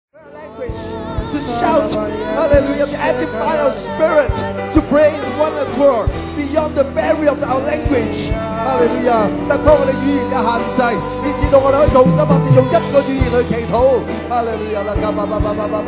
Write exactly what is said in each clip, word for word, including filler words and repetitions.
To shout, hallelujah, to edify our spirit, to pray in one accord, beyond the barrier of our language, hallelujah， 突破我哋語言嘅限制，以至到我哋可以同心合意用一個語言去祈禱，哈利路亞啦，哈利路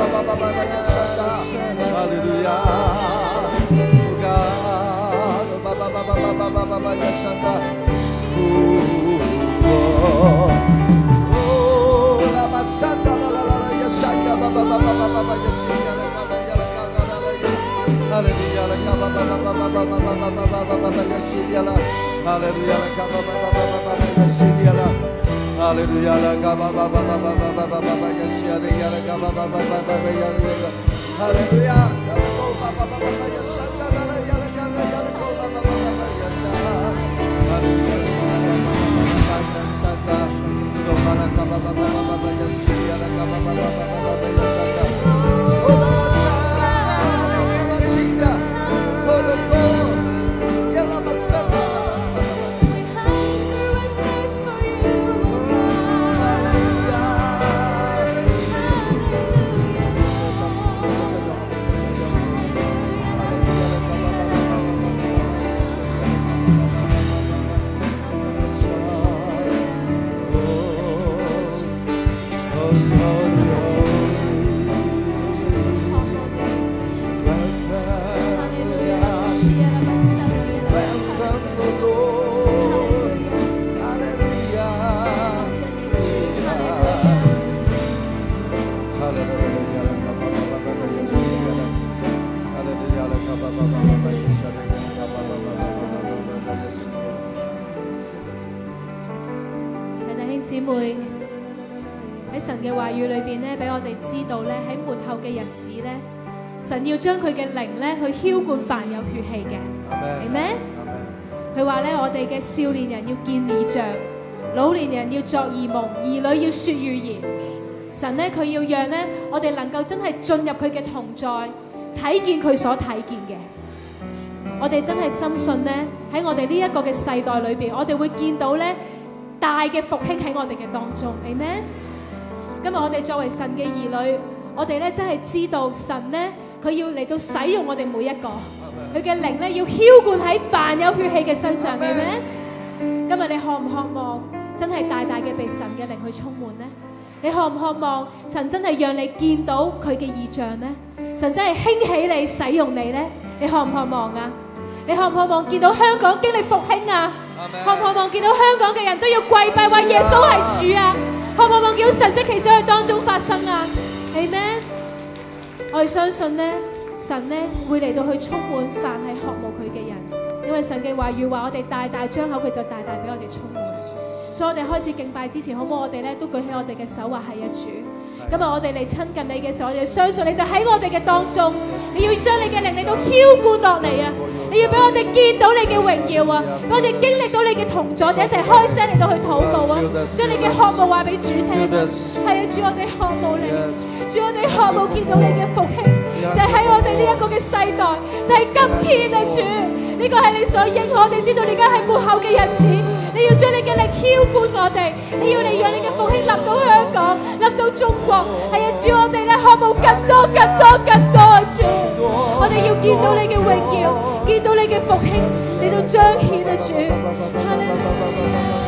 姊妹喺神嘅話語裏邊咧，俾我哋知道咧，喺末後嘅日子咧，神要將佢嘅靈咧去澆灌凡有血氣嘅，係咩？佢話咧，我哋嘅少年人要見異象，老年人要作異夢，兒女要說預言。神咧，佢要讓咧我哋能夠真係進入佢嘅同在，睇見佢所睇見嘅。我哋真係深信咧，喺我哋呢一個嘅世代裏邊，我哋會見到咧大嘅復興喺我哋嘅當中 ，Amen。今日我哋作為神嘅兒女，我哋咧真係知道神咧，佢要嚟到使用我哋每一個，佢嘅靈咧要澆灌喺凡有血氣嘅身上 ，Amen。今日你渴唔渴望真係大大嘅被神嘅靈去充滿呢？你渴唔渴望神真係讓你見到佢嘅異象呢？神真係興起你使用你呢？你渴唔渴望啊？你渴唔渴望見到香港經歷復興啊？渴唔渴望見到香港嘅人都要跪拜話耶穌係主啊？渴唔渴望見到神蹟奇事喺當中發生啊 ？Amen。我哋相信呢，神呢會嚟到去充滿凡係渴慕佢嘅人，因為神嘅話語話我哋大大張口，佢就大大俾我哋充滿。所以我哋開始敬拜之前，好唔好我哋咧都舉起我哋嘅手話係啊主。今日我哋嚟親近你嘅時候，我哋相信你就喺我哋嘅當中，你要將你嘅靈嚟到澆灌落嚟啊！你要俾我哋見到你嘅榮耀啊！俾我哋經歷到你嘅同在，我哋一齊開聲嚟到去禱告啊！將你嘅渴慕話俾主聽啊！係啊，主，我哋渴慕你，主，我哋渴慕見到你嘅復興，就係喺我哋呢一個嘅世代，就係今天啊！主，呢個係你所應許，我哋知道你而家係末後嘅日子。你要將你嘅力澆灌我哋，你要嚟讓你嘅復興臨到香港，臨到中國。係啊，主，我哋咧渴慕更多、更多、更多啊！主，我哋要見到你嘅榮耀，見到你嘅復興，嚟到彰顯啊！主，哈利路亞。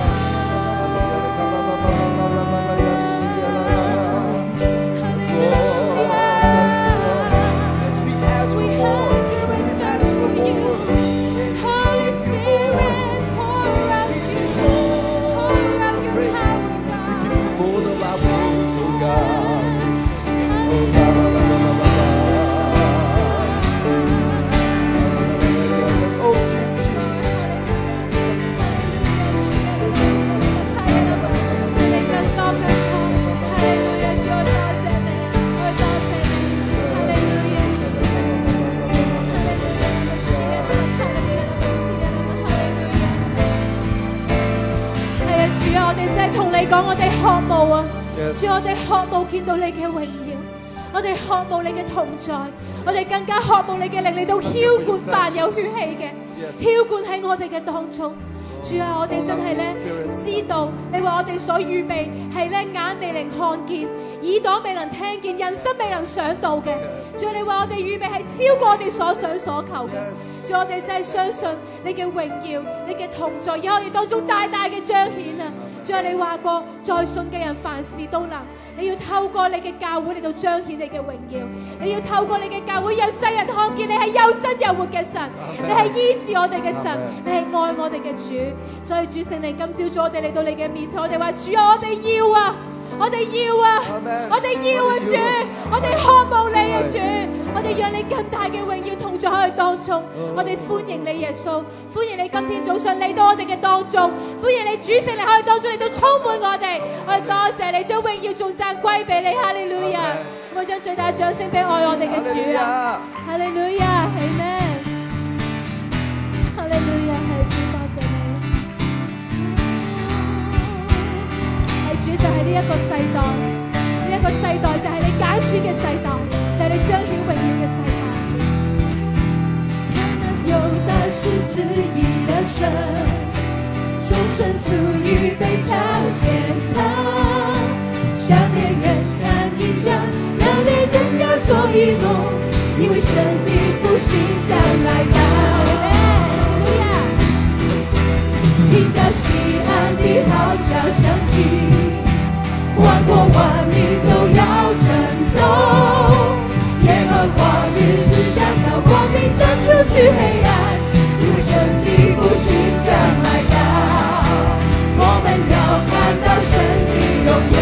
講我哋渴慕啊，主，我哋渴慕見到你嘅榮耀，我哋渴慕你嘅同在，我哋更加渴慕你嘅靈嚟到澆灌凡有血氣嘅，澆灌喺我哋嘅當中， 主啊，我哋真係咧知道，你話我哋所預備係咧眼未能看見，耳朵未能聽見，人心未能想到嘅。主啊，你話我哋預備係超過我哋所想所求嘅。主啊，我哋真係相信你嘅榮耀，你嘅同在，而喺我哋當中大大嘅彰顯啊！主啊，你話過，在信嘅人凡事都能。你要透過你嘅教會嚟到彰顯你嘅榮耀，你要透過你嘅教會讓世人看見你係又真又活嘅神，你係醫治我哋嘅神，你係愛我哋嘅主。所以主聖靈今朝早我哋嚟到你嘅面前，我哋話主啊，我哋要啊，我哋要啊，我哋要啊主，我哋渴慕你啊主，我哋讓你更大嘅榮耀同在喺佢當中，我哋歡迎你耶穌，歡迎你今天早上嚟到我哋嘅當中，歡迎你主聖靈喺佢當中嚟到充滿我哋，我哋多謝你將榮耀頌讚歸俾你，哈利路亞！我將最大嘅掌聲俾愛我哋嘅主啊，哈利路亞，阿們，哈利路亞，係主多謝你，係主就係呢一個世代，呢一個世代就係你揀選嘅世代，就係你彰顯榮耀嘅世代。 有大是旨意的神，眾生徒預備朝見他，想念人看異象，要念人要做異夢，因為神的復興將來到。聽到西安的號角響起，萬國萬民都要震動，耶和華日子將到，光明將出去黑暗，因為神的復興將來到，我們要看到神的榮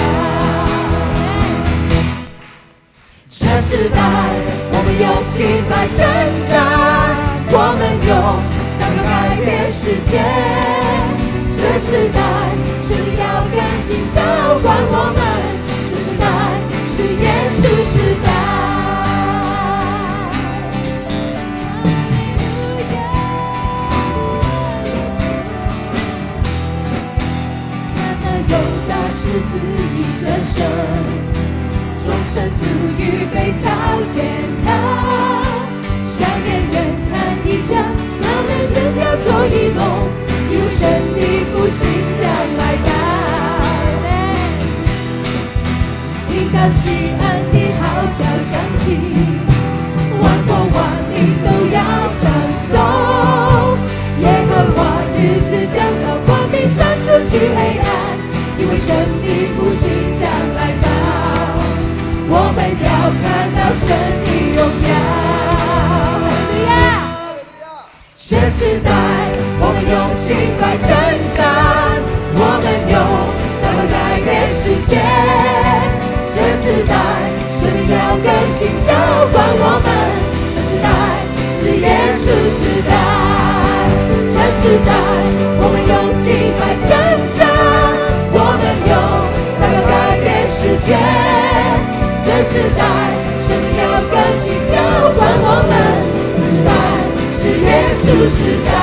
耀。這時代我們用敬拜征戰，我們用禱告改變世界。這時代是要更新召喚我們，這時代是耶穌時代。有大是旨意的神，眾生徒預備朝見他，想念人看異象，要念人要做異夢，因為神的復興將來到。聽到西安的號角響起，萬國萬民都要震動，耶和華日子將到，光明將出去黑暗，因為神的復興將來到，我們要看到神的榮耀。這時代我們用敬拜征戰，我們用禱告改變世界。這時代神要更新召喚我們，這時代是耶穌時代。這時代我們用敬拜征戰，我們用禱告改變世界。這時代神要更新召喚我們，這時代是耶穌時代。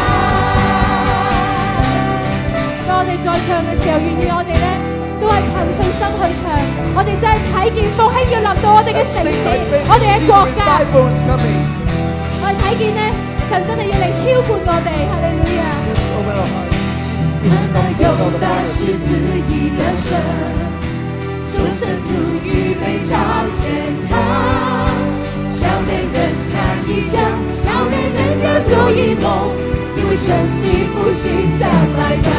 當我哋在唱嘅時候，願意我哋咧都係憑信心去唱，我哋真係睇見復興要臨到我哋嘅城市，我哋嘅國家。我哋睇見咧，神真係要嚟澆灌我哋，哈利路亞。 看到有大是旨意的神，眾生徒預備朝見他，想念人看異象，要念人要做異夢，因為神的復興將來到。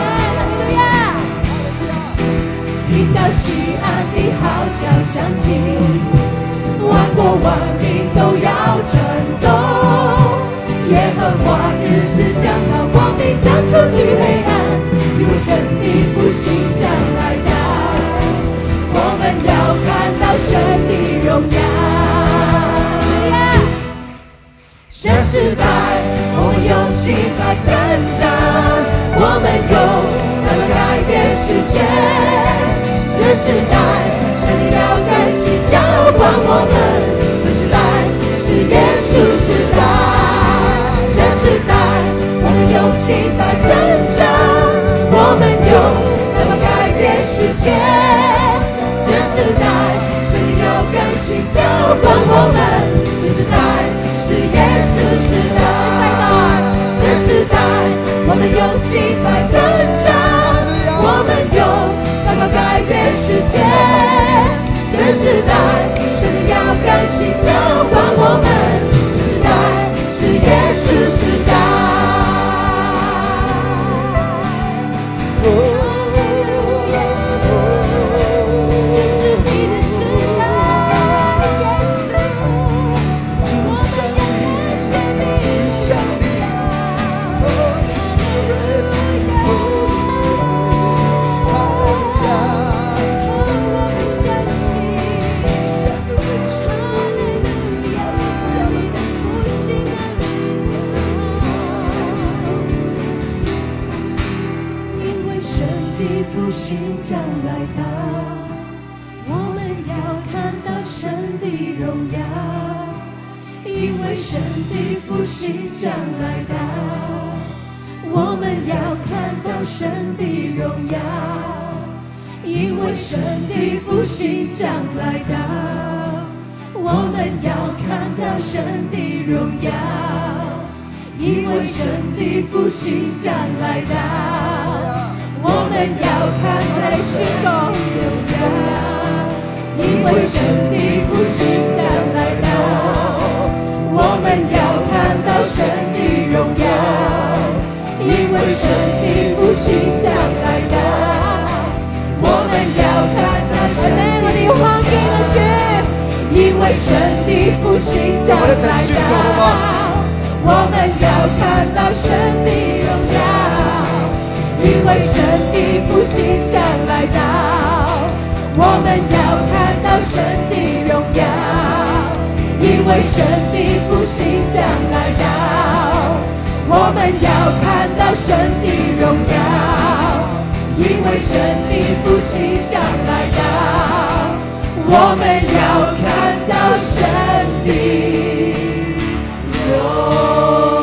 聽到西安的號角響起，萬國萬民都要震動，耶和華日子將到，光明將出去黑暗，因為神的復興將來到，我們要看到神的榮耀。這時代我們用敬拜征戰，我們用禱告改變世界。這時代神要更新召喚我們，這時代是耶穌時代。這時代我們用敬拜征戰，我們用禱告改變世界。這時代神要更新召喚我們，這時代是耶穌時代。這時代我們用敬拜们用祷告改变世界。这时代，神灵要更新浇灌我们。这时代是耶稣时代。复兴将来到，我们要看到神的荣耀，因为神的复兴将来到，我们要看到神的荣耀，因为神的复兴将来到，我们要看到神的荣耀，因为神的复兴将来到，我们要看到神的荣耀，因为神的复兴将来到，我们要看到神的荣耀，因为神的复兴将来到，我们要看到神的荣耀，因为神的复兴将来到，我们要看到神的荣耀，因为神的复兴将来到，我们要看到神的荣耀，因为神的复兴将来到，我们要看到神的荣耀，因为神的复兴将来到，我们要看到神的荣耀。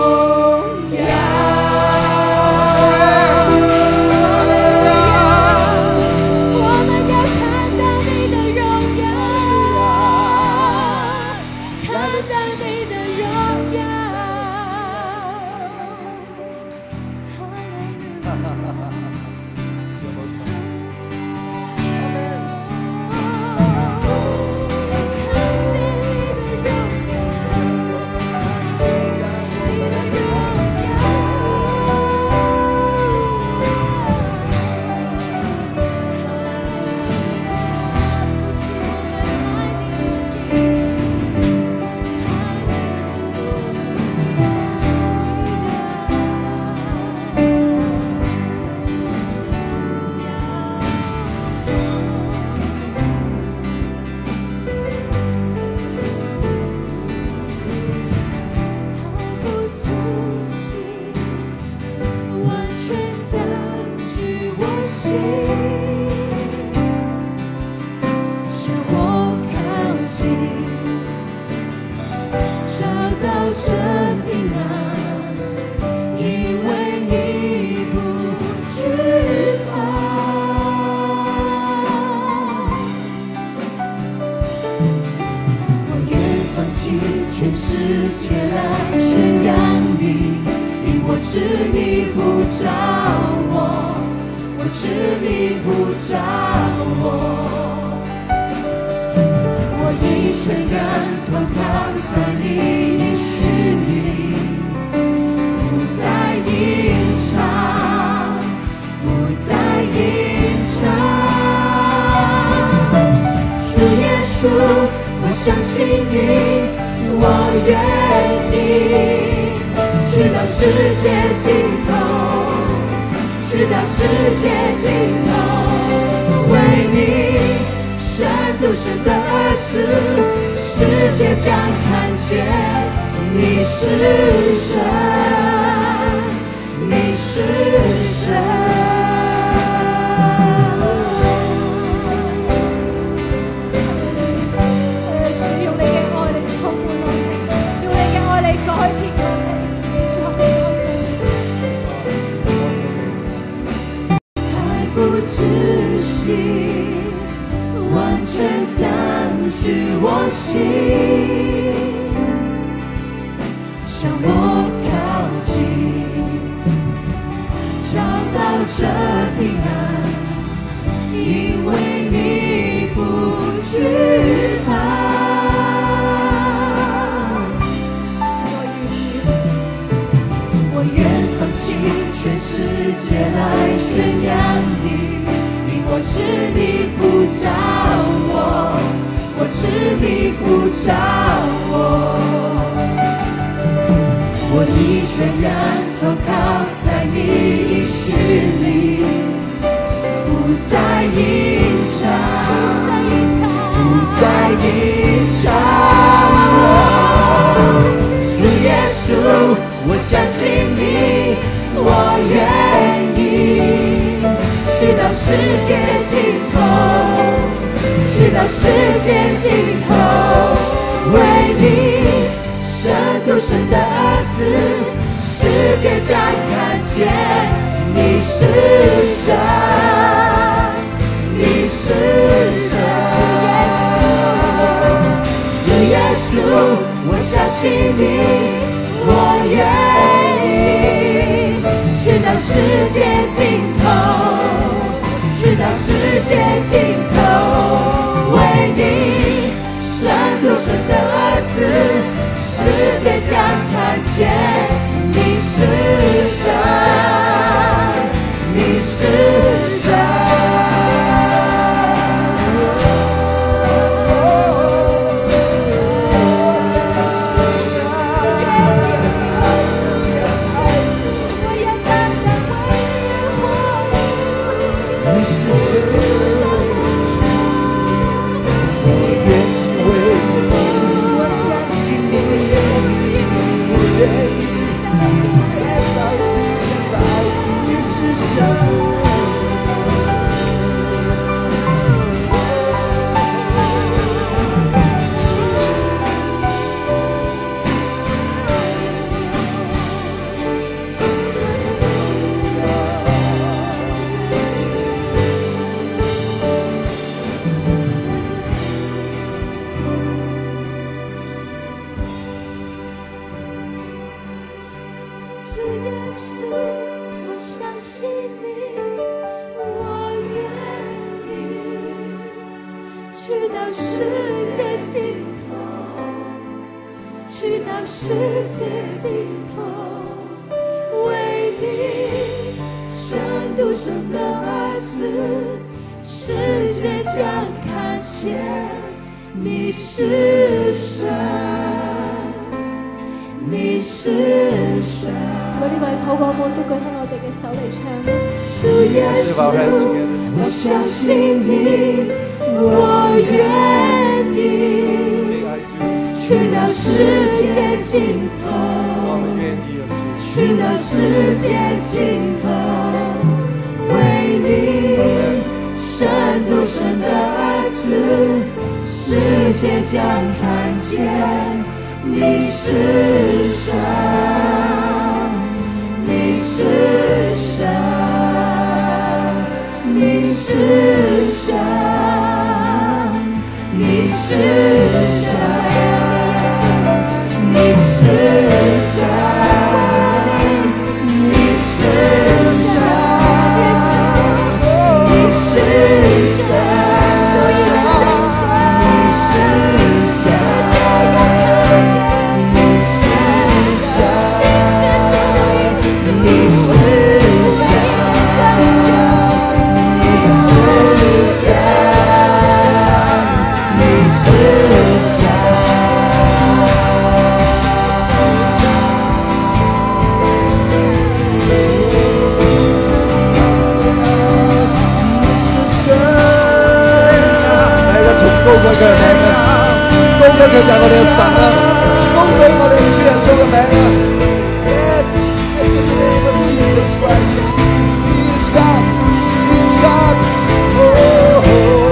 全世界来宣扬你，因我知你呼召我，我知你呼召我，我已全然投靠在你应许里，不再隐藏，不再隐藏。主耶稣，我相信你。我愿意直到世界尽头，直到世界尽头，为你神独生的儿子，世界将看见你是神，你是神。窒息，完全占据我心，向我靠近，找到这平安， 知你呼召我，我知你呼召我，我已全然投靠在你心里，不再隐藏，不再隐藏。主耶稣，我相信你，我愿意直到世界尽头，直到世界尽头，为你神独生的儿子，世界将看见你是神，你是神。主耶稣，我相信你，我愿意直到世界尽头，直到世界尽头，为你神独生的儿子，世界将看见你是神，你是神。我相信你，我愿意去到世界尽头，去到世界尽头，为你神独生的儿子，世界将看见你是神，你是神。你是神，你是神，你是神，你是神，你是神。高舉佢嘅名啊！高舉佢就係我哋嘅神啊！高舉我哋主耶穌嘅名啊 ！Yes, in the name of Jesus Christ, He is God, He is God. Oh,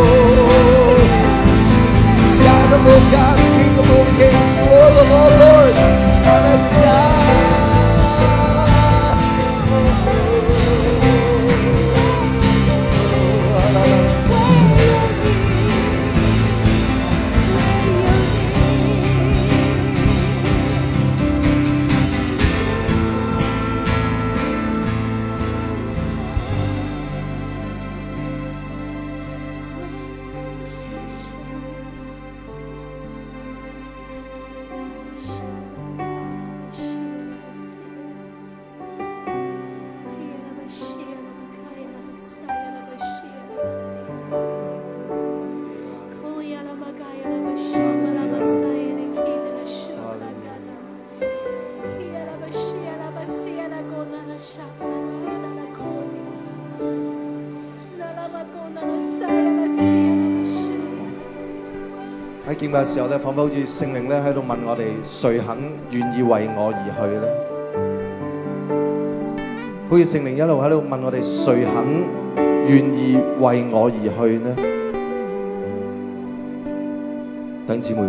God of all gods, King of all kings, Lord of all lords. Hallelujah. 喺敬拜嘅時候咧，彷彿好似聖靈咧喺度問我哋：誰肯願意為我而去咧？好似聖靈一路喺度問我哋：誰肯願意為我而去呢？弟兄姊妹，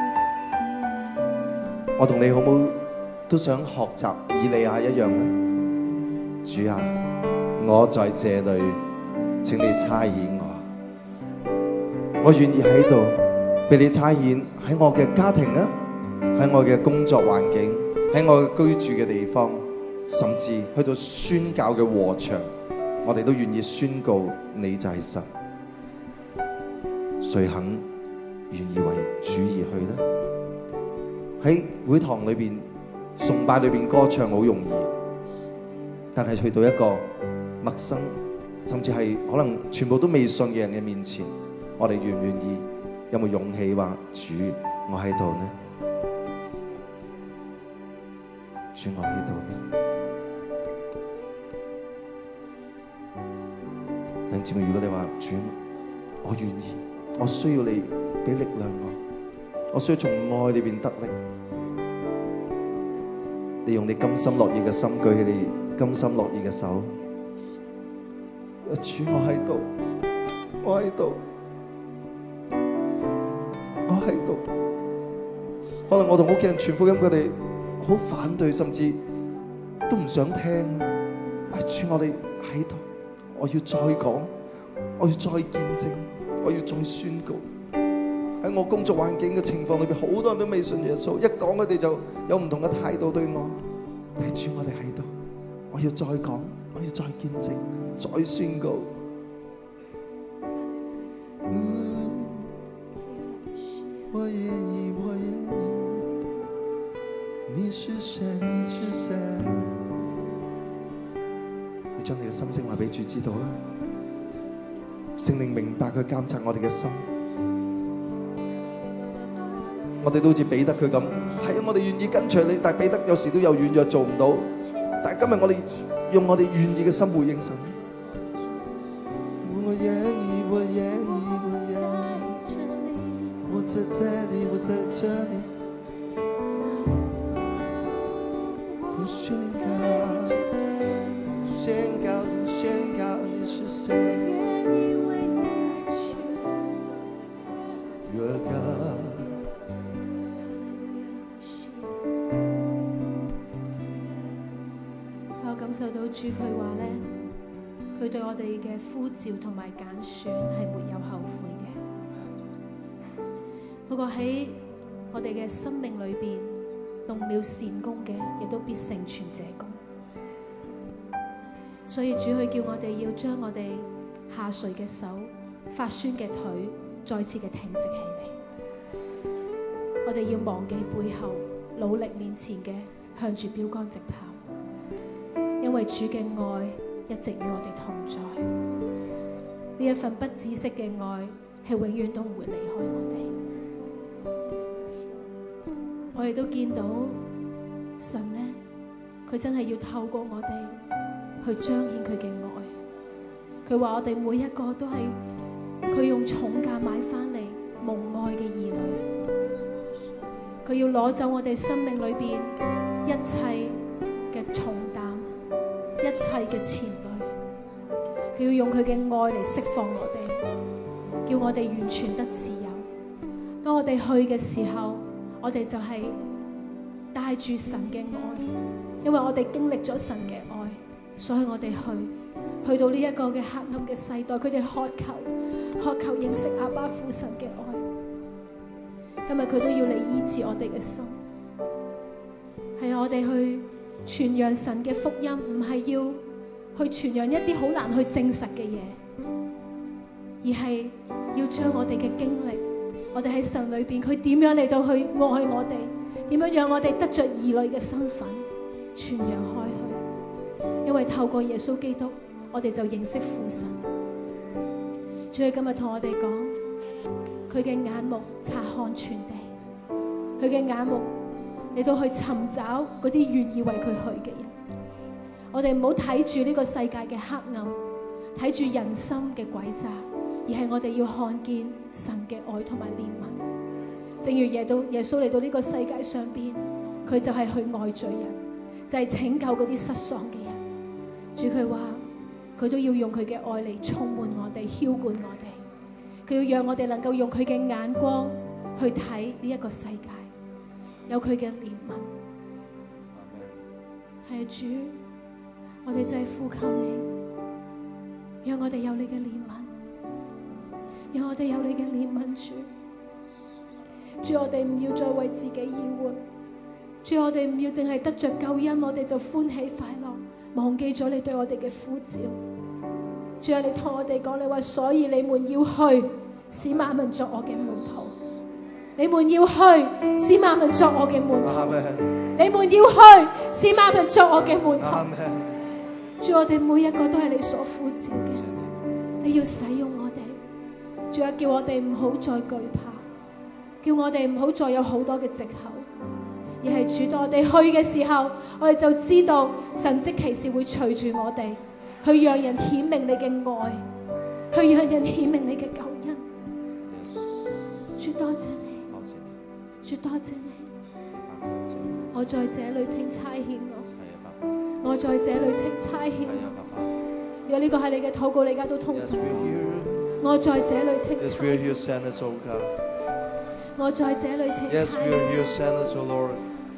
我同你好冇都想學習以利亞一樣呢？主啊，我在這裏，請你差遣我。我願意喺度被你差遣，喺我嘅家庭啊，喺我嘅工作環境，喺我居住嘅地方，甚至去到宣教嘅禾場，我哋都願意宣告你就係神。誰肯願意為主而去呢？喺會堂裏邊崇拜裏邊歌唱好容易，但係去到一個陌生，甚至係可能全部都未信嘅人嘅面前，我哋願唔願意？有冇勇氣話主，我喺度呢？主，我喺度呢？弟兄姊妹，如果你話主，我願意，我需要你俾力量我，我需要從愛裏邊得力。你用你甘心樂意嘅心舉起你甘心樂意嘅手。主，我喺度，我喺度，我喺度。可能我同屋企人傳福音，佢哋好反對，甚至都唔想聽。啊，主，我哋喺度，我要再講，我要再見證，我要再宣告。喺我工作環境嘅情況裏邊，好多人都未信耶穌，一講佢哋就有唔同嘅態度對我。但係主，我哋喺度，我要再講，我要再見證，再宣告。嗯，我願意，我願意，你是誰？你是誰？你將你嘅心聲話俾主知道啊！聖靈明白佢監察我哋嘅心。我哋都好似彼得佢咁，係啊！我哋願意跟隨你，但係彼得有時都有軟弱做唔到。但係今日我哋用我哋願意嘅心回應神。我願意，我願意，我願意，我在這裡，我在這裡，我宣告，宣告，宣告你是誰。Your God。 受到主佢話咧，佢對我哋嘅呼召同埋揀選係沒有後悔嘅。不過喺我哋嘅生命裏邊動了善工嘅，亦都必成全這工。所以主佢叫我哋要將我哋下垂嘅手、發酸嘅腿再次嘅挺直起嚟。我哋要忘記背後，努力面前嘅，向住標杆直跑。因為主嘅愛一直與我哋同在，呢一份不止息嘅愛係永遠都唔會離開我哋。我哋都見到神呢，佢真係要透過我哋去彰顯佢嘅愛。佢話我哋每一個都係佢用重價買翻嚟蒙愛嘅兒女，佢要攞走我哋生命裏邊一切嘅重擔。一切嘅纏累，佢要用佢嘅愛嚟釋放我哋，叫我哋完全得自由。當我哋去嘅時候，我哋就係帶住神嘅愛，因為我哋經歷咗神嘅愛，所以我哋去去到呢一個嘅黑暗嘅世代，佢哋渴求渴求認識阿爸父神嘅愛。今日佢都要嚟醫治我哋嘅心，係我哋去傳揚神嘅福音，唔係要去傳揚一啲好難去證實嘅嘢，而係要將我哋嘅經歷，我哋喺神裏邊，佢點樣嚟到去愛我哋，點樣讓我哋得着兒女嘅身份傳揚開去。因為透過耶穌基督，我哋就認識父神。主佢今日同我哋講，佢嘅眼目察看全地，佢嘅眼目嚟到去尋找嗰啲願意為佢去嘅人。我哋唔好睇住呢個世界嘅黑暗，睇住人心嘅詭詐，而係我哋要看見神嘅愛同埋憐憫。 正如耶穌耶穌嚟到呢個世界上邊，佢就係去愛罪人，就係拯救嗰啲失喪嘅人。主佢話佢都要用佢嘅愛嚟充滿我哋，澆灌我哋。佢要讓我哋能夠用佢嘅眼光去睇呢一個世界，有佢嘅憐憫。係主，我哋就係呼求你，讓我哋有你嘅憐憫，讓我哋有你嘅憐憫。主，主我哋唔要再為自己而活，主我哋唔要淨係得着救恩，我哋就歡喜快樂，忘記咗你對我哋嘅呼召。主啊，你同我哋講，你話所以你們要去，使萬民作我嘅門徒。你們要去，使萬民作我嘅門徒。你們要去，使萬民作我嘅門徒。主，我哋每一個都係你所呼召嘅，你要使用我哋。主啊，叫我哋唔好再懼怕，叫我哋唔好再有好多嘅藉口，而係主，當我哋去嘅時候，我哋就知道神蹟奇事會隨住我哋，去讓人顯明你嘅愛，去讓人顯明你嘅救恩。主，多謝你，主，多謝你。我在這裏請差遣我，我在這裏請差遣我。如果呢個係你嘅禱告，你而家都通神講。我在這裏請差遣我。我在這裏請差遣我。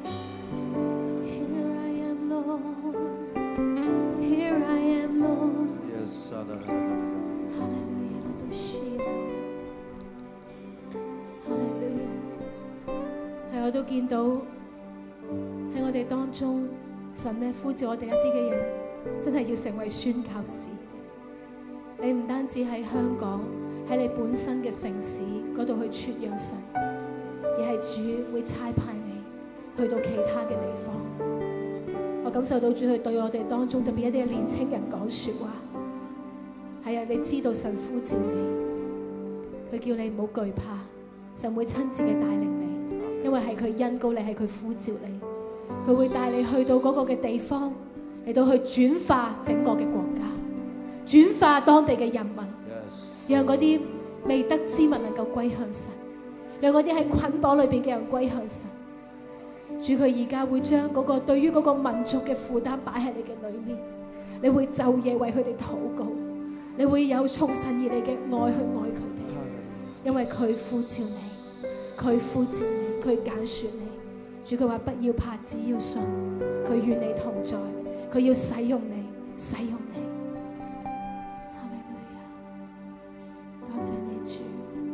我都見到喺我哋當中，神咧呼召我哋一啲嘅人，真係要成為宣教士。你唔單止喺香港，喺你本身嘅城市嗰度去傳揚神，而係主會差派你去到其他嘅地方。我感受到主去對我哋當中特別一啲嘅年青人講說話。係啊，你知道神呼召你，佢叫你唔好懼怕，神會親自嘅帶領你。因為係佢恩膏你，係佢呼召你，佢會帶你去到嗰個嘅地方，嚟到去轉化整個嘅國家，轉化當地嘅人民， yes. 讓嗰啲未得之民能夠歸向神，讓嗰啲喺捆綁裏邊嘅人歸向神。主，佢而家會將嗰個對於嗰個民族嘅負擔擺喺你嘅裏面，你會晝夜為佢哋禱告，你會有從神而嚟嘅愛去愛佢哋，因為佢呼召你，佢呼召你。佢揀選你，主佢話不要怕，只要信，佢與你同在，佢要使用你，使用你。哈利路亞，多謝你主。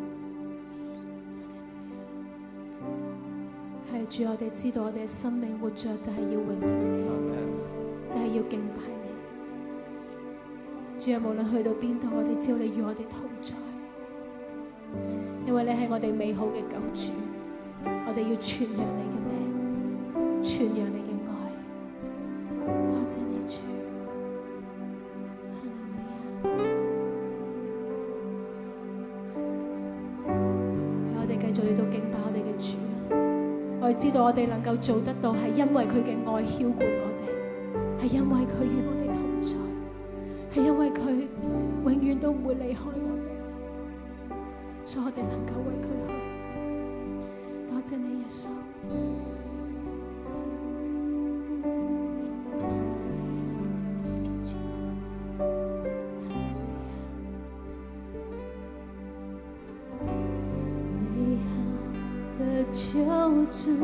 係主，我哋知道我哋嘅生命活着就係要榮耀你，就係要敬拜你。主啊，無論去到邊度，我哋知道你與我哋同在，因為你係我哋美好嘅救主。我哋要傳揚你嘅名，傳揚你嘅愛。多謝你主，哈利路亞。係我哋繼續嚟到敬拜我哋嘅主。我哋知道我哋能夠做得到，係因為佢嘅愛澆灌我哋，係因為佢與我哋同在，係因為佢永遠都唔會離開我哋，所以我哋能夠為佢去。多謝你耶穌，美好的救主，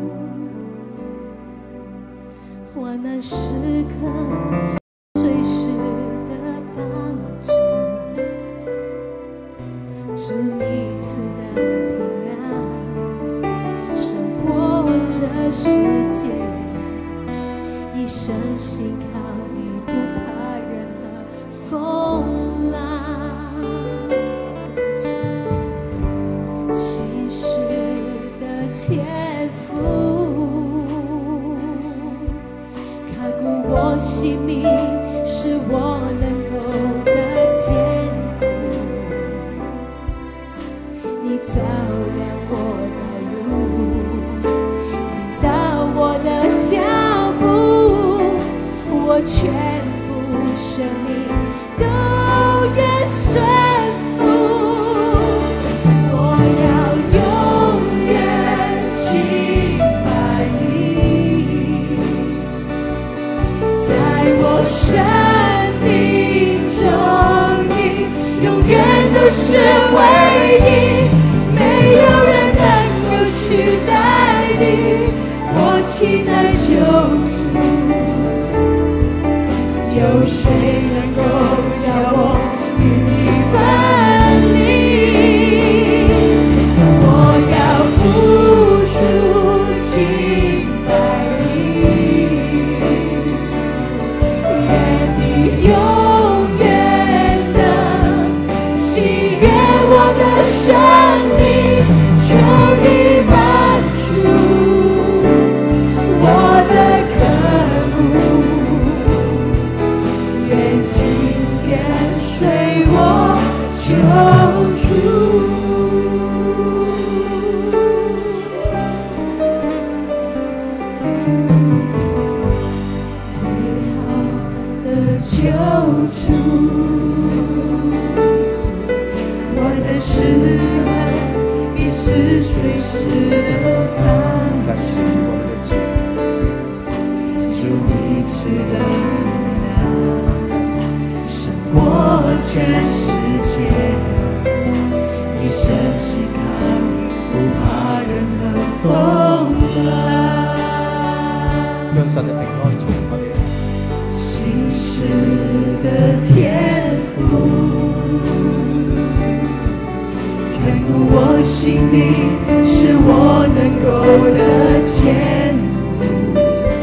患難時刻隨時的幫助，主你賜的這世界一生信靠你，不怕任何風浪。信實的天父，看顧我性命，使我能夠得堅固。你照亮我的路，我的腳步，我全部生命都願順服，我要永遠是唯一，没有人能够取代你，我亲爱救主。有谁能够叫我与你分离？我要不住敬拜你，愿你永远的喜悦我的生命，求你满足我的渴慕，愿紧跟随我救主。救主，我的诗恨你是随时的帮助，主你赐的平安胜过全世界，你甚是抗力，不怕任何风浪。 讓神嘅平安從我哋。 信實的天父，看顧我心靈，是我能夠的堅固。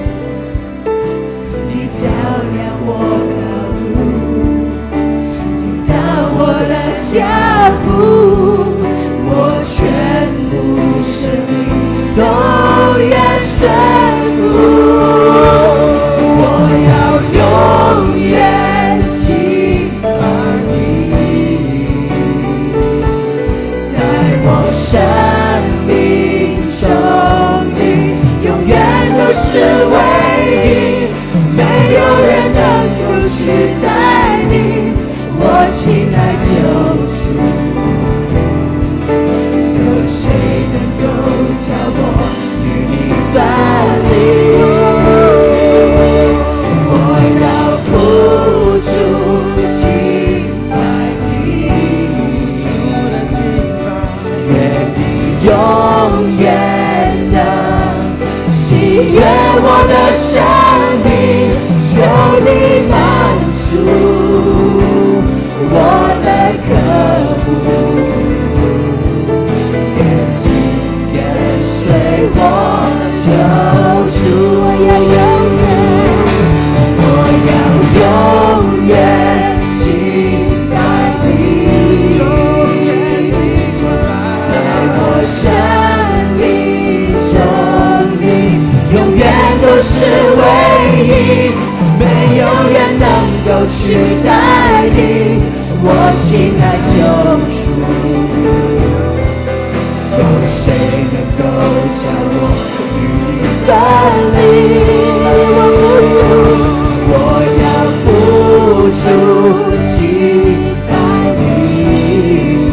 你照亮我道路，引導我的腳步，我全部生命都願順服。我要永遠敬拜你，在我生命中你永遠都是唯一，沒有人能夠取代你，我親愛救主。有誰能夠叫我與你分離？我要不住敬拜你，願你永遠能喜悅我的生命，求你滿足我的渴慕，願緊跟隨我救主。我要永遠我要永遠敬拜你，在我生命中你永遠都是唯一，沒有人能夠取代你，我親愛救主。有誰能夠叫我與你分離？我不住。我要不住敬拜你，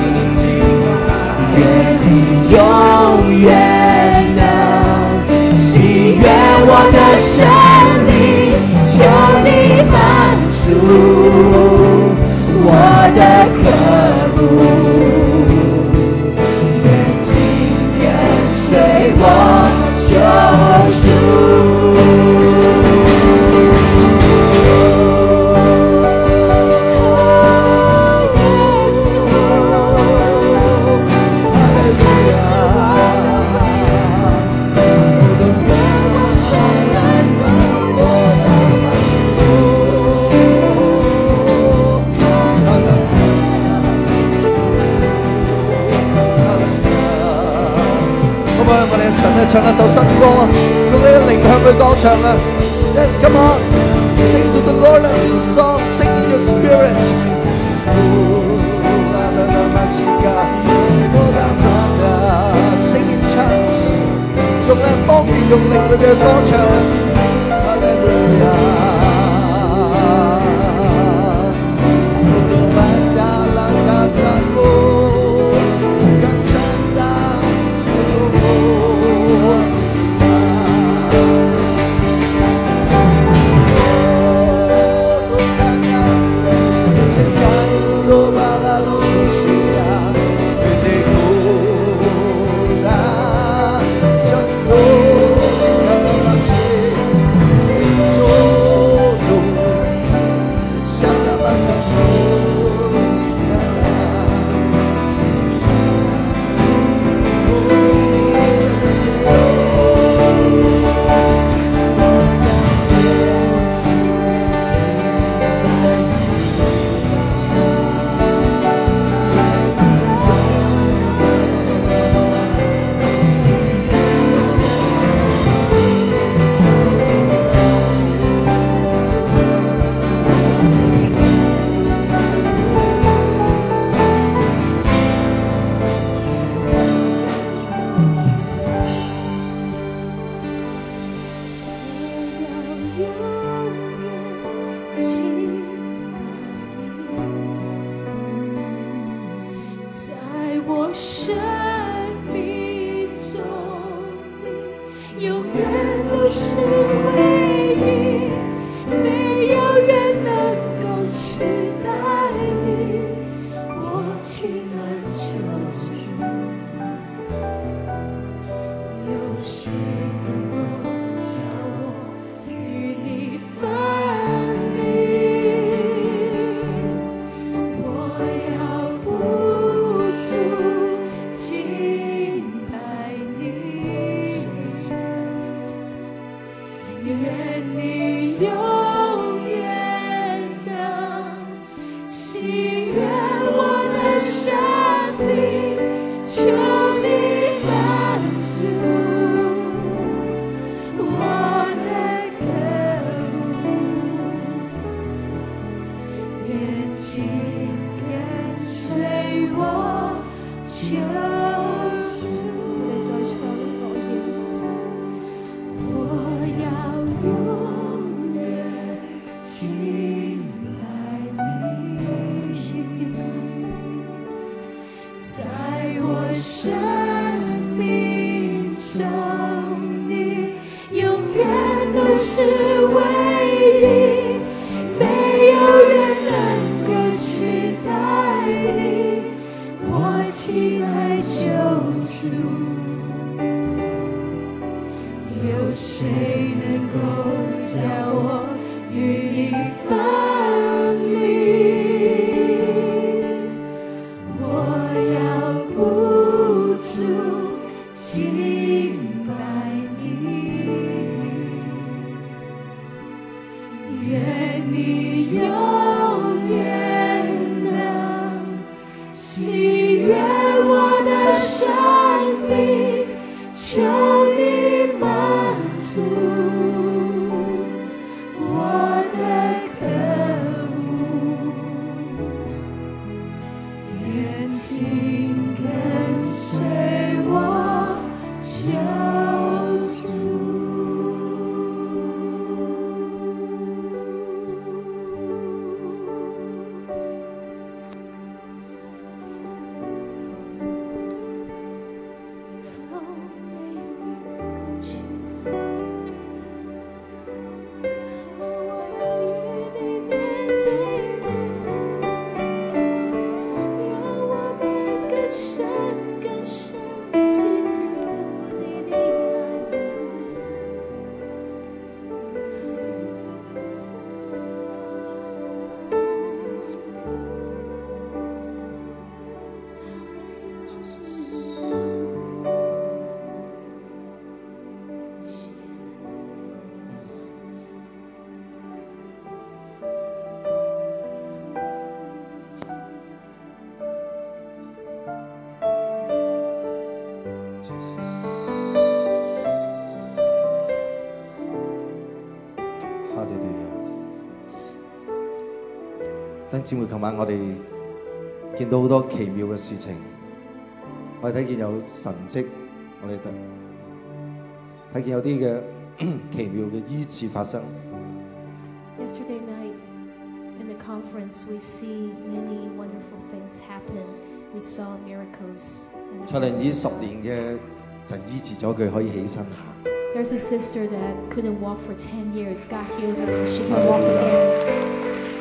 願你永遠能喜悅我的生命，求你滿足我的渴慕，願緊跟隨我救主。 神啊，唱一首新歌，用你嘅靈向佢歌唱啦 ！Yes, come on, sing to the Lord a new song, sing in your spirit. Sing in tongues， 用咧方言，用靈裏嘅歌唱啦！哈利路亞。 在我生命中，你永远都是唯一，没有人能够取代你，我亲爱救主。有谁能够叫我与你分离？我要不住敬拜你，愿你永远能喜悦我的生命，求你满足我的渴慕，愿紧跟随我救主。再唱我要永远敬拜你，在我生命中，你永远都是唯一，没有人能够取代你，我亲爱救主。有谁能够叫我与你分离？我要不住敬拜你，愿你永远能喜悦我的生命，求你满足我的渴慕，愿紧跟随我救主。 弟兄姊妹，琴晚我哋見到好多奇妙嘅事情，我哋睇見有神蹟，我哋睇見有啲嘅奇妙嘅醫治發生。 Yesterday night in the conference, we see many wonderful things happen. We saw miracles. 蔡玲以十年嘅神醫治咗佢，可以起身行。 There's a sister that couldn't walk for ten years, God healed her, she can walk again.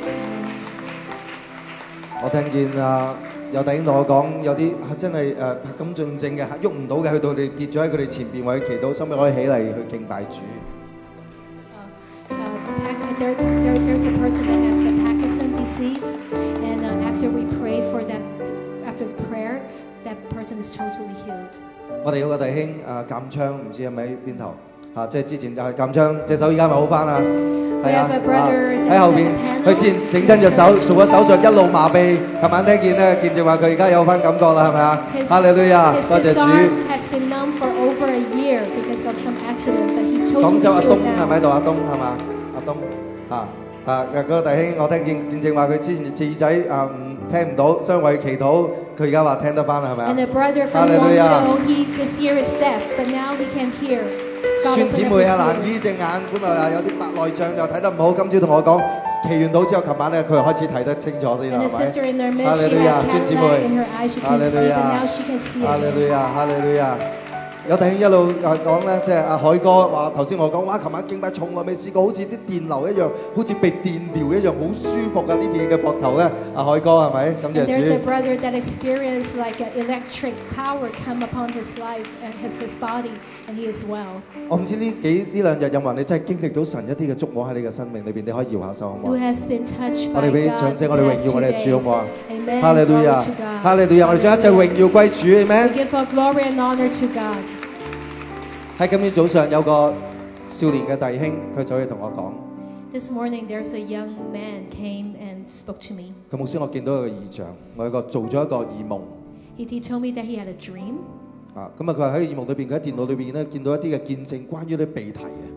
我聽見啊，有弟兄同我講，有啲真係誒咁盡症嘅，喐唔到嘅，去到你跌咗喺佢哋前邊為佢祈禱，心尾可以起嚟去敬拜主。 Uh, uh, there, there, there's a person that has a Parkinson disease, and uh, after we pray for that, after the prayer, that person is totally healed. 我哋有個弟兄誒鑑槍，唔知係咪喺邊頭嚇，即係之前就係鑑槍，隻手而家咪好翻啦。係啊，喺後邊佢之前整親隻手，做咗手術一路麻痹。琴晚聽見咧，見證話佢而家有翻感覺啦，係咪啊？哈利路亞，多謝主。廣州阿東係咪喺度？阿東係嘛？阿東啊啊！嗰個弟兄，我聽見見證話佢之前隻耳仔啊唔聽唔到，相為祈禱，佢而家話聽得翻啦，係咪啊？哈利路亞。孫姊妹啊，難醫隻眼，本來啊有啲白內障就睇得唔好，今朝同我講祈完禱之後，琴晚咧佢又開始睇得清楚啲啦， And the 係 sister in their 咪？ midst, 哈利 she 路亞， had 孫姊 cataract in 妹， her eyes. She 哈利 couldn't 路 see, 亞， but now she can see 哈利 again. 路亞，哈利路亞。有弟兄一路誒講咧，即係阿海哥話頭先我講，哇！琴晚敬拜從來未試過好似啲電流一樣，好似被電療一樣，好舒服㗎！呢邊嘅膊頭咧，阿海哥係咪？感謝 And there's a 主。 brother that experienced like an electric power come upon his life and his, his body, and he is well. 我唔知呢幾呢兩日有冇人你真係經歷到神一啲嘅觸摸喺你嘅生命裏邊，你可以搖下手好唔好 Who？ has been touched 我 by 哋俾 God 掌聲， the 我哋 past 榮耀我 two 哋嘅主好唔好啊 days. Amen. 哈利路 Glory 亞 to God. 哈利路亞，我哋將一切榮耀歸主 We ，Amen。 give all glory and honor to God. 喺今日早上有個少年嘅弟兄，佢走去同我講。 This morning, there's a young man came and spoke to me. 佢牧師，我見到一個異象，我有個做咗一個異夢。 He, he told me that he had a dream. 啊，咁啊，佢話喺異夢裏邊，佢喺電腦裏邊咧見到一啲嘅見證，關於啲被提嘅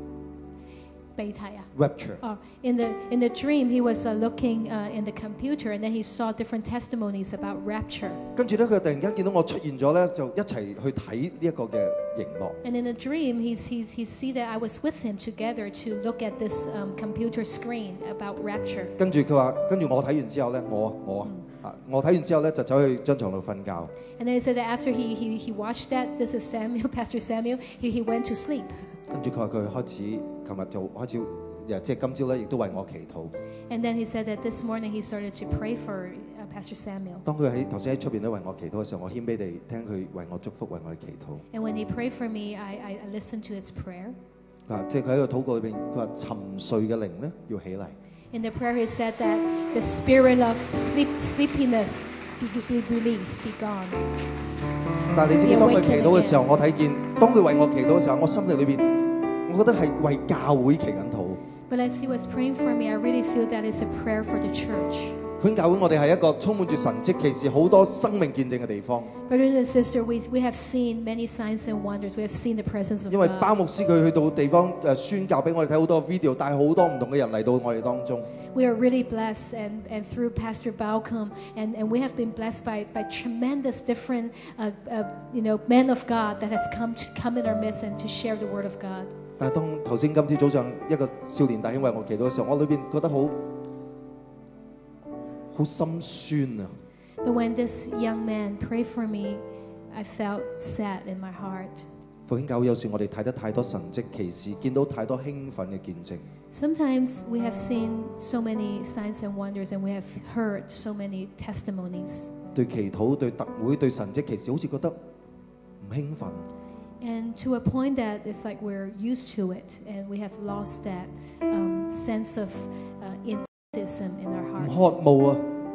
rapture。 Oh, in the in the dream, he was uh, looking uh, in the computer, and then he saw different testimonies about rapture. 跟住咧，佢突然間見到我出現咗咧，就一齊去睇呢一個嘅熒幕。 And in the dream, he's, he's, he see that I was with him together to look at this um, computer screen about rapture. 跟住佢話，跟住我睇完之後咧，我我啊，我睇完之後咧就走去張床度瞓覺。 And then he said that after he, he, he watched that, this is Samuel, Pastor Samuel, he, he went to sleep. 跟住佢話佢開始，琴日就開始，即係今朝咧亦都為我祈禱。 And then he said that this morning he started to pray for uh, Pastor Samuel. 當佢喺頭先喺出邊咧為我祈禱嘅時候，我謙卑地聽佢為我祝福，為我祈禱。 And when he prayed for me, I, I, I listened to his prayer. 啊，即係佢喺個禱告裏邊，佢話沉睡嘅靈咧要起嚟。 In the prayer, he said that the spirit of sleep, sleepiness be, be released, be gone. 但係你知唔知當佢祈禱嘅時候，我睇見當佢為我祈禱嘅時候，我心靈裏邊，我覺得係為教會祈緊禱。 But as he was praying for me, I really feel that it's a prayer for the church. 本教會我哋係一個充滿住神蹟奇事、好多生命見證嘅地方。 Brothers and sisters, we, we have seen many signs and wonders. We have seen the presence of 因為包 God. 牧師佢去到地方誒宣教俾我哋睇好多 video，帶好多唔同嘅人嚟到我哋當中。 We are really blessed, and, and through Pastor Balcom, and, and we have been blessed by, by tremendous different, uh, uh, you know, men of God that has come to come in our midst and to share the word of God. 但係當頭先今朝早上一個少年弟兄為我祈禱嘅時候，我裏邊覺得好好心酸啊！ But when this young man prayed for me, I felt sad in my heart. 復興教會有時我哋睇得太多神蹟奇事，見到太多興奮嘅見證。 Sometimes we have seen so many signs and wonders, and we have heard so many testimonies. 對祈禱、對特會、對神蹟奇事，好似覺得唔興奮。 And to a point that it's like we're used to it, and we have lost that um, sense of uh, enthusiasm in our 唔 hearts. 渴慕啊！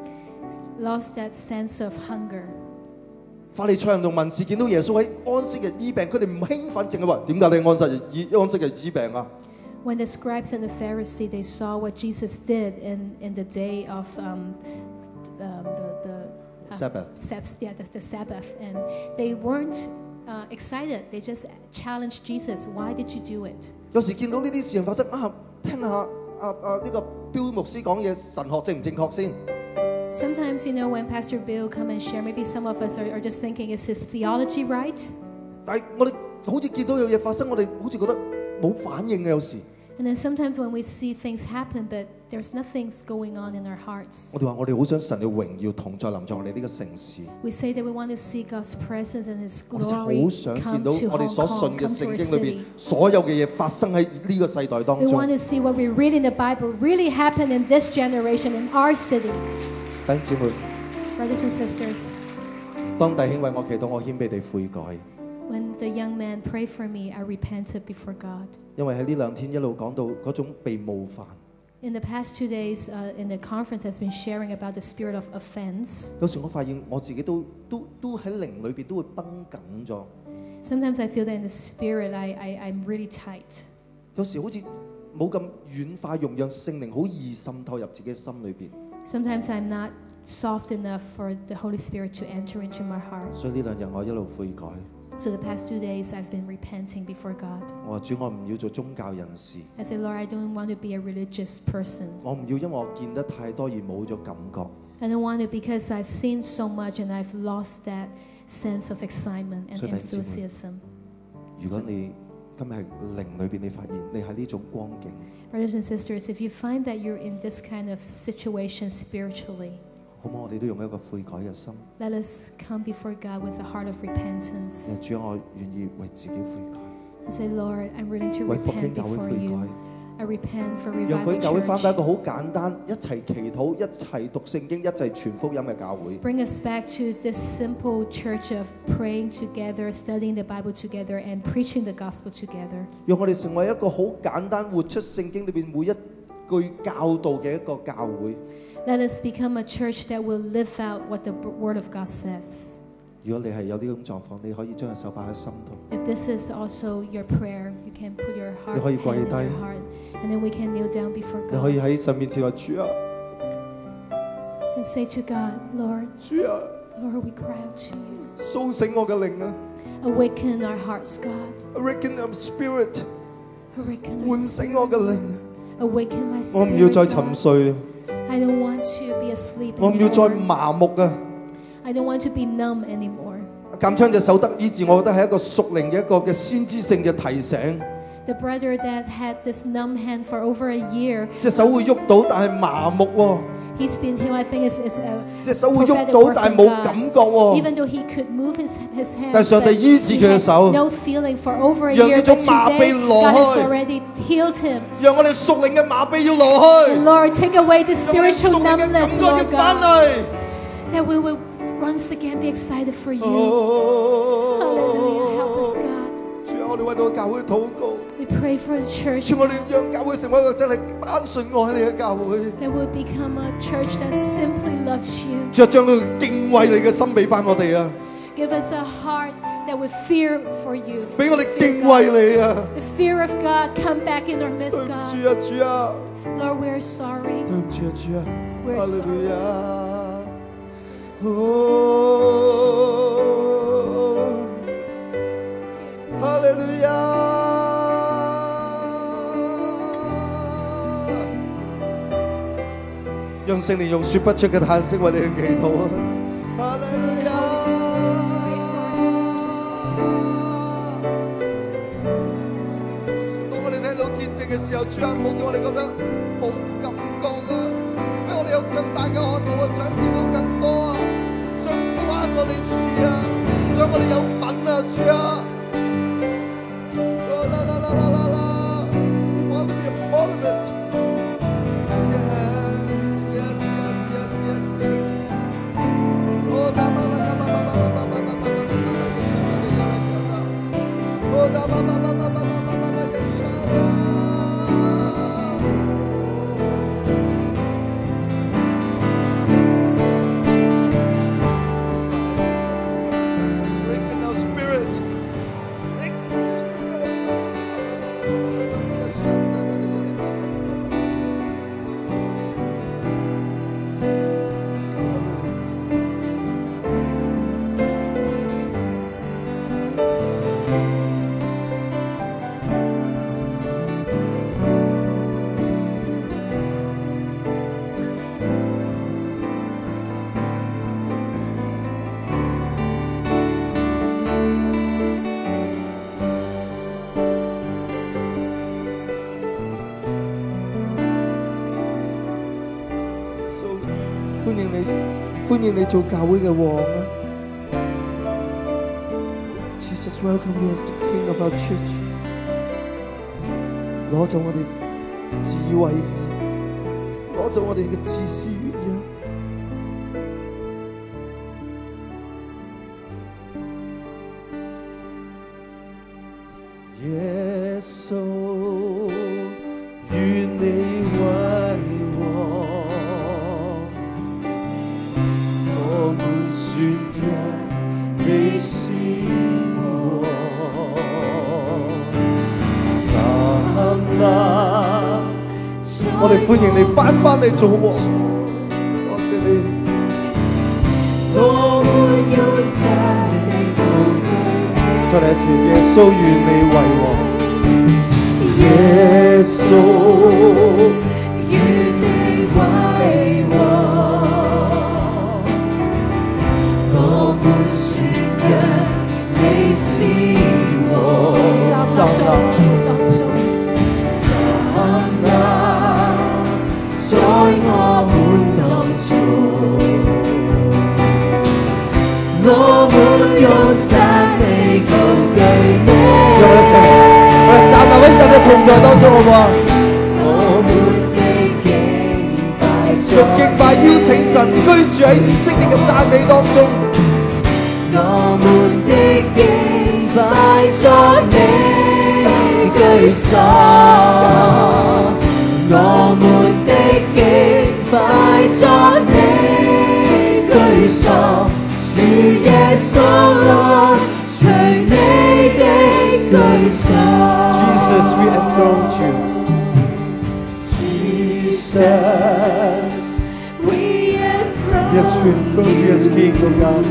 Lost that sense of hunger. 法利賽人同文士見到耶穌喺安息日醫病，佢哋唔興奮，淨係話點解你安息日醫安息日醫病啊？ When the scribes and the Pharisees, they saw what Jesus did in, in the day of um, um, the, the uh, Sabbath. Sabbath, yeah, the, the Sabbath, and they weren't uh, excited. They just challenged Jesus. Why did you do it? 有時見到呢啲事情發生啊，聽下啊啊呢個標牧師講嘢神學正唔正確先？ Sometimes, you know, when Pastor Bill come and share, maybe some of us are, are just thinking, is his theology right? 但係我哋好似見到有嘢發生，我哋好似覺得冇反應嘅有時。 And then sometimes when we see things happen, but there's nothing going on in our hearts. 我哋話我哋好想神嘅榮耀同在臨在我哋呢個城市。 We say that we want to see God's presence and His 我哋真係 glory 好想見 come 到 to 我哋 Hong 所 Kong, 信嘅 come to 聖 our 經裏邊 city. 所有嘅嘢發生喺呢個世代當 We 中。 want to see what we read in the Bible really happen in this generation, in our city. 弟兄姊妹， Brothers and sisters, 當弟兄為我祈禱，我謙卑地悔改， when the young man prayed for me, I repented before God. 因為喺呢兩天一路講到嗰種被冒犯。 In the past two days, uh, in the conference, has been sharing about the spirit of offense. 有時我發現我自己都都都喺靈裏邊都會繃緊咗。 Sometimes I feel that in the spirit, I, I, I'm really tight. 有時好似冇咁軟化，容讓聖靈好易滲透入自己嘅心裏邊。 Sometimes I'm not soft enough for the Holy Spirit to enter into my heart. 所以呢兩日我一路悔改。 So the past two days, I've been repenting before God. 我話主，我唔要做宗教人士， I say, Lord, I don't want to be a religious person. 我唔要因為我見得太多而冇咗感覺。 I don't want to because I've seen so much and I've lost that sense of excitement and 所以弟兄姊妹， enthusiasm. 如果你今日靈裏邊你發現你喺呢種光景。 Brothers and sisters, if you find that you're in this kind of situation spiritually, 好唔好？我哋都用一個悔改嘅心。 let us come before God with a heart of repentance. 主，我願意為自己悔改。 And say, Lord, I'm willing to 為復興 repent 教會 before 悔改。 you. I repent for 讓 reviving 佢教會翻返一 church. 個好簡單，一齊祈禱、一齊讀聖經、一齊傳福音嘅教會。 Bring us back to this simple church of praying together, studying the Bible together, and preaching the gospel together. 讓我哋成為一個好簡單、活出聖經裏邊每一句教導嘅一個教會。 Let us become a church that will live out what the Word of God says. 如果你係有呢種狀況，你可以將個手擺喺心度。 If this is also your prayer, you can put your heart 你可以 hand 跪 in 低。 your heart, and then we can kneel down before 你可以 God 喺神面前話：主啊， and say to God, Lord, 主啊， Lord, we cry out to you. 甦醒我嘅靈啊 Awaken our hearts, God. ！Awaken our spirit， Awaken our 喚 spirit. 醒我嘅靈。 Awaken my 我唔要 spirit, 再沉 God. 睡， I don't want to be asleep 我唔要再 anymore. 麻木啊！ I don't want to be numb anymore. 鑑昌隻手得醫治，我覺得係一個屬靈嘅一個嘅先知性嘅提醒。 The brother that had this numb hand for over a year, 隻手會喐到，但係麻木喎。 he's been healed. I think it's, it's a 隻手會喐 prophetic 到， word 但係 from 冇感 God. 覺喎。 Even though he could move his his hands, 但係上帝 but 醫治 he 佢嘅 had 手， no feeling for over a 讓 year. 呢種 But 麻痹 today, 挪 God has 開。 already healed him. 讓我哋屬靈嘅麻痹要挪開， Lord, take away the 讓我哋屬 spiritual 靈嘅感 numbness, 覺要 Lord 翻 God, 嚟。 that we will once again be excited for you. 哦 Hallelujah. Help us, God. 主啊，我哋為到教會禱告， We pray for the church 主我哋讓教會成為一個真係單純愛你嘅教會。 that will become a church that simply loves you. 主啊，將呢個敬畏你嘅心俾翻我哋啊， Give us a heart that will fear for you. 俾我哋 Fear 敬 God. 畏你啊！ The fear of God come back in our 對 midst, 唔 God. 住啊，主啊， Lord, we're sorry. 對唔住啊，主啊， We're 哈利 sorry. 路亞，哦，哈利路亞。讓聖靈用說不出嘅嘆息為你去祈禱啊！哈利路亞！當我哋聽到見證嘅時候，主啊，唔好叫我哋覺得冇感覺啊！俾我哋有更大嘅渴慕啊，想見到更多啊，想關我哋事啊，想我哋有份啊，主啊！啦啦啦啦啦啦 We want to be a part of it. Yes, yes, yes, yes, yes, yes. Oh, da ba ba ba ba ba ba ba ba ba ba ba ba ba yeshana. Oh, da ba ba ba ba ba ba ba ba yeshana. Breaking our spirit. Breaking our spirit. So 歡迎你，歡迎你做教會嘅王啊！Jesus welcome you as the King of our church。攞走我哋智慧，攞走我哋嘅自私軟弱。耶穌，願你為王。我們宣揚你是王，站立。我哋歡迎你翻返嚟做王，多謝你。我們要讚你高舉，再嚟一次，耶穌願你為王，耶穌願你為王。我們宣揚你是王，站立。 我們用讚美高舉你。 讓我哋一齊，我哋站立喺神嘅同在當中，好唔好啊？ 我們的敬拜用敬拜邀請神居住喺聖靈嘅讚美當中。 我們的敬拜作你居所，我們的敬拜作你居所，主耶穌來隨你的居所。 Jesus, we enthrone you. Jesus, we enthrone Yes, we enthrone you as King, O God.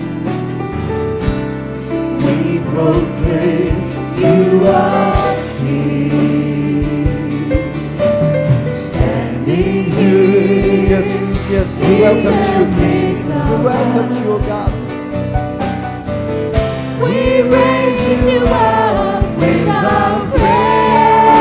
We proclaim you are King. Standing here, Yes, yes, we welcome you. We welcome you, O God. we raise you up with our praise.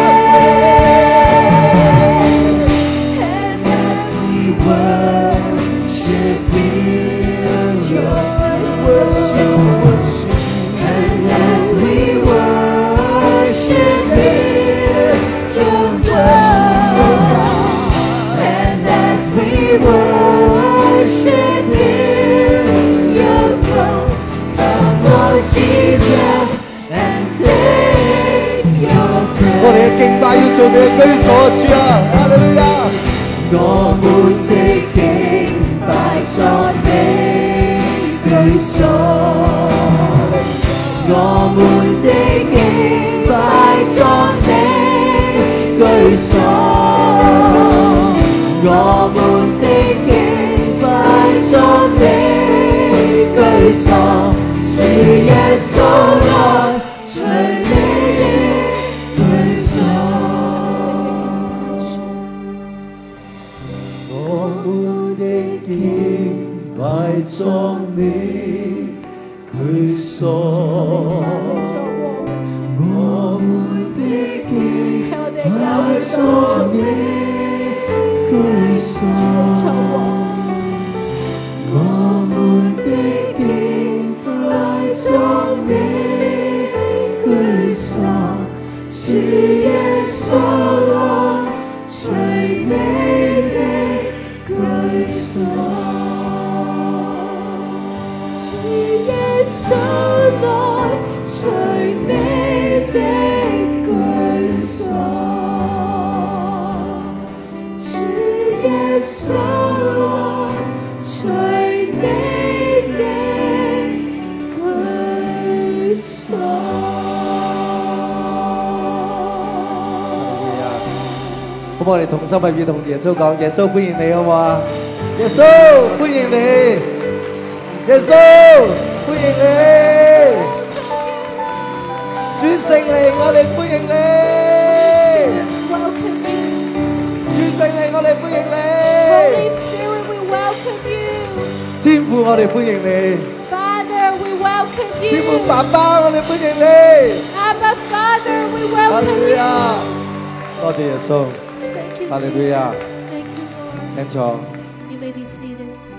And as we worship you, your Worship, worship. And as we worship you, your throne. And as we worship you, your throne. Come, Lord Jesus, and take your 我哋嘅敬拜要做你嘅居所，主啊，哈利路亞。 我們的敬拜作你居所，我們的敬拜作你居所，我們的敬拜作你居所，主耶穌來隨你的居所。 我們的敬拜作你居所，我們的敬拜作你居所，我們的敬拜作你居所，主耶穌來隨你的居所。 主耶穌來隨你的居所，主耶穌來隨你的居所。 咁我哋同心合意同耶穌講，耶穌歡迎你，好唔好啊？耶穌歡迎你，耶穌歡迎你，主聖靈，我哋歡迎你，主聖靈，我哋歡迎 Holy 你， Spirit, we welcome you. 天父，我哋歡迎你， Father, we welcome 天父 you. 爸爸，我哋歡迎你， Abba, Father, we 哈 welcome 利路 you. 亞，多謝耶穌， Thank you, Hallelujah. Jesus. Thank you, Lord. 請坐。 You may be seated.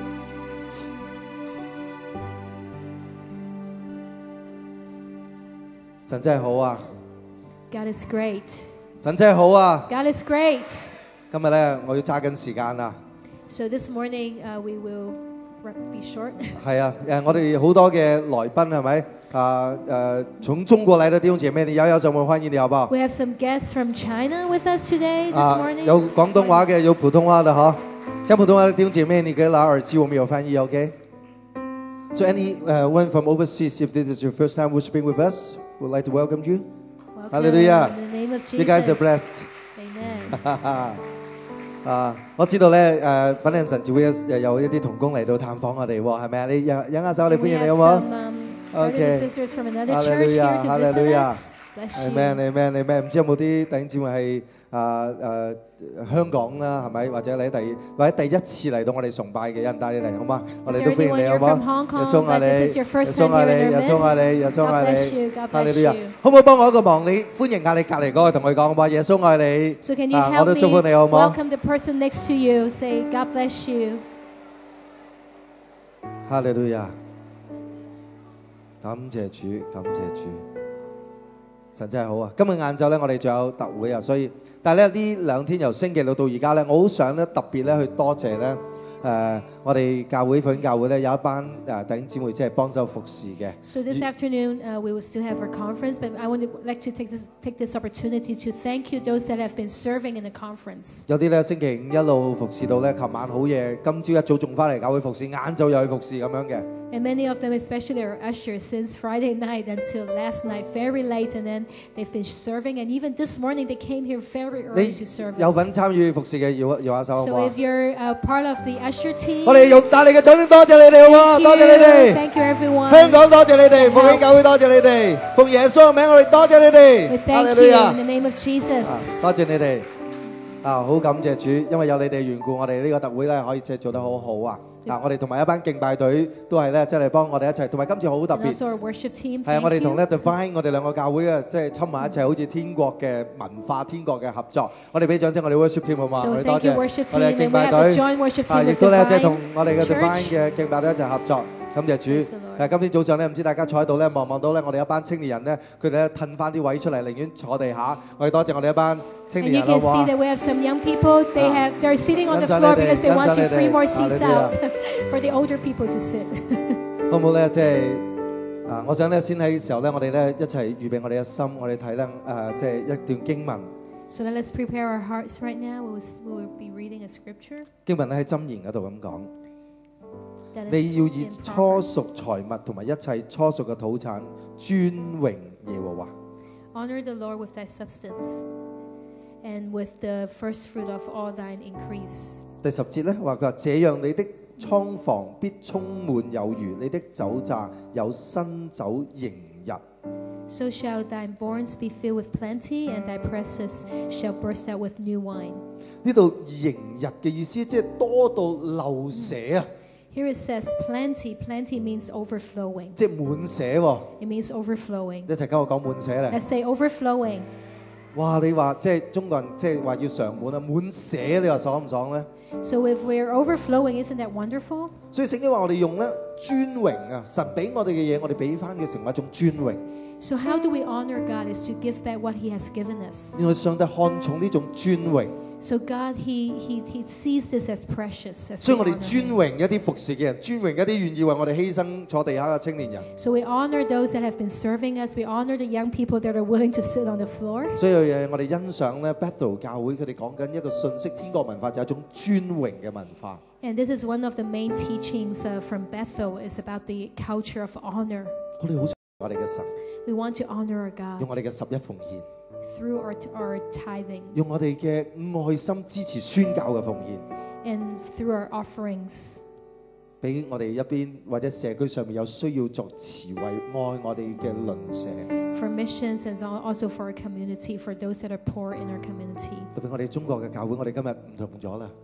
神真係好啊， God is great. 神真係好啊。 God is great. 今日咧，我要揸緊時間啦。 So this morning, uh, we will r- be short. 係啊，誒，我哋好多嘅來賓係咪？啊誒，從中國嚟的弟兄姐妹，你搖搖手，我們歡迎你，好不好？ We have some guests from China with us today, this 啊， morning. 有廣東話嘅，有普通話的哈。講普通話的弟兄姐妹，你可以拿耳機，我們有翻譯 ，OK？ So any uh, one from overseas, if this is your first time worshiping with us, we'd like to welcome you. Welcome Hallelujah. in the name of Jesus. You guys are blessed. Amen. 啊，我知道咧，誒粉嶺神召會誒有一啲同工嚟到探訪我哋喎，係咪啊？你引引下手，我哋歡 We 迎你 have 好唔好 some um, brothers Okay. and sisters from another church here Hallelujah, to visit hallelujah. us. Bless you. Amen, amen, amen。唔知有冇啲弟兄姊妹係啊誒香港啦，係咪？或者你第或者第一次嚟到我哋崇拜嘅，有人帶你嚟好嗎？我 Is 哋 there 都歡迎 anyone 你，好 here 嗎？ from Hong 耶 Kong, 穌愛 but this 你， is your 耶 first 穌 time 愛 here in 你，耶 our 穌愛你，耶 midst? 穌 God 愛 bless 你 you. God 哈利 bless 路亞 you. 好唔好幫我一個忙？你歡迎下你隔離嗰個同佢講好嘛？耶穌愛你 So can you 啊！我 help 都 me 祝福你好唔好？ welcome the person next to you? Say, God bless you. 哈利路亞。 感謝主，感謝主，神真係好啊！今日晏晝咧，我哋仲有特會啊，所以但係咧呢兩天由星期六到而家咧，我好想咧特別咧去多謝咧。誒、uh, 我哋教會粉教會咧有一班誒弟兄姊妹即係幫手服侍嘅。 So this afternoon, uh, we will still have our conference, but I would like to take this take this opportunity to thank you those that have been serving in the conference. 有啲咧星期五一路服侍到咧，琴晚好夜，今朝一早仲翻嚟教會服侍，晏晝又去服侍咁樣嘅。 And many of them, especially our ushers, since Friday night until last night, very late, and then they've been serving. And even this morning, they came here very early to serve us. 有份參與服侍嘅搖搖下手好唔好 So if you're uh, part of the usher team, 我哋用大力嘅掌聲多謝你哋好唔好？多謝你哋。 Thank you everyone. 香港多謝你哋，復興教會多謝你哋，奉耶穌嘅名我哋多謝你哋。 We thank you in the name of Jesus. 多謝你哋。啊，好感謝主，因為有你哋嘅緣故，我哋呢個特會咧可以即係做得好好啊！嗱，我哋同埋一班敬拜隊都係咧，即係幫我哋一齊，同埋今次好特別。 係啊，我哋同咧 Divine 我哋兩個教會啊，即係侵埋一齊，好似天國嘅文化、天國嘅合作。我哋俾掌聲，我哋 worship team 好嘛？我哋多謝我哋嘅敬拜隊，啊，亦都咧即係同我哋嘅 Divine 嘅敬拜隊一齊合作。感謝主！誒，今天早上咧，唔知大家坐喺度咧，望望到咧，我哋一班青年人咧，佢哋咧褪翻啲位出嚟，寧願坐地下。我哋多謝我哋一班青年人好唔好啊？ And you can see that we have some young people. They have they're sitting on the floor because they want to free more seats out for the older people to sit. 好唔好咧？即係啊，我想咧先喺時候咧，我哋咧一齊預備我哋嘅心，我哋睇咧誒，即係一段經文。 So let's prepare our hearts right now. We will, we will be reading a scripture. 經文咧喺箴言嗰度咁講。你要以初熟財物同埋一切初熟嘅土產尊榮耶和華。 Honor the Lord with thy substance, and with the first fruit of all thine increase. 第十節咧話佢話：這樣你的倉房必充滿有餘，你的酒榨有新酒盈溢。 So shall thine barns be filled with plenty, and thy presses shall burst out with new wine. 呢度盈溢嘅意思即係多到漏瀉啊！ Here it says plenty. Plenty means overflowing. 即係滿瀉喎。 It means overflowing. 一齊跟我講滿瀉咧。 Let's say overflowing. 哇！你話即係中國人即係話要常滿啊，滿瀉你話爽唔爽咧？ So if we're overflowing, isn't that wonderful? 所以聖經話我哋用咧尊榮啊，神俾我哋嘅嘢，我哋俾翻嘅成為一種尊榮。 So how do we honor God? Is to give back what He has given us. 因為上帝看重呢種尊榮。 So God, He He He sees this as precious. As 所以我哋尊榮一啲服侍嘅人，尊榮一啲願意為我哋犧牲坐地下嘅青年人。 So we honor those that have been serving us. We honor the young people that are willing to sit on the floor. 所以有嘢我哋欣賞咧 Bethel 教會佢哋講緊一個信息，天國文化就係一種尊榮嘅文化。 And this is one of the main teachings uh, from Bethel is about the culture of honor. 我哋好想我哋嘅神。 We want to honor our God. 用我哋嘅十一奉獻。 Through our, our tithing. 用我哋嘅愛心支持宣教嘅奉獻。 And through our offerings. 俾我哋一邊或者社區上面有需要作慈惠愛我哋嘅鄰舍。 For missions and also for our community, for those that are poor in our community. 特別我哋中國嘅教會，我哋今日唔同咗啦。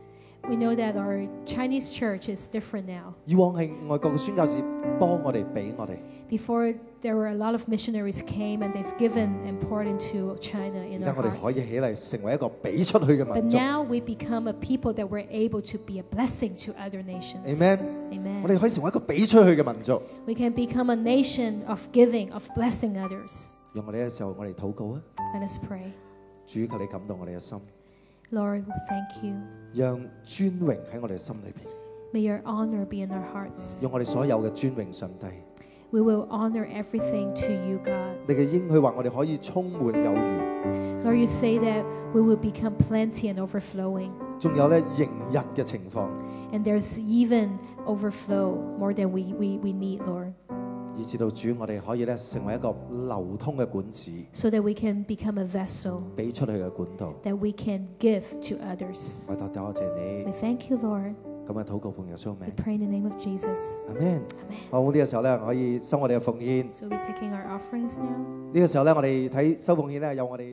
We know that our Chinese church is different now. 以往係外國嘅宣教士幫我哋俾我哋。 Before there were a lot of missionaries came and they've given and poured into China in our 而家我哋可以 hearts. 起嚟成為一個俾出去嘅 But 民族。 now we become a people that were able to be a blessing to other nations. Amen. Amen. 我哋可以成為一個俾出去嘅民族。 We can become a nation of giving, of blessing others. 讓我哋嘅時候，我哋禱告啊！ Let us pray. 主求你感動我哋嘅心， Lord, we thank you. 讓尊榮喺我哋心裏邊， May your honor be in our hearts. 用我哋所有嘅尊榮上帝。 We will honor everything to you, God. 你嘅應許話我哋可以充滿有餘， Lord, you say that we will become plenty and overflowing. 仲有咧盈溢嘅情況， And there's even overflow more than we, we, we need, Lord. 以至到主我哋可以咧成為一個流通嘅管子， So that we can become a vessel 俾出去嘅管道。 that we can give to others. 我多多謝你， We thank you, Lord. 咁啊禱告奉耶穌 We 名， pray in the name of Jesus. 阿門。 Amen. 好，呢個時候咧可以收我哋嘅奉獻。 So we're taking our offerings now. 呢個時候咧我哋睇收奉獻咧有我哋。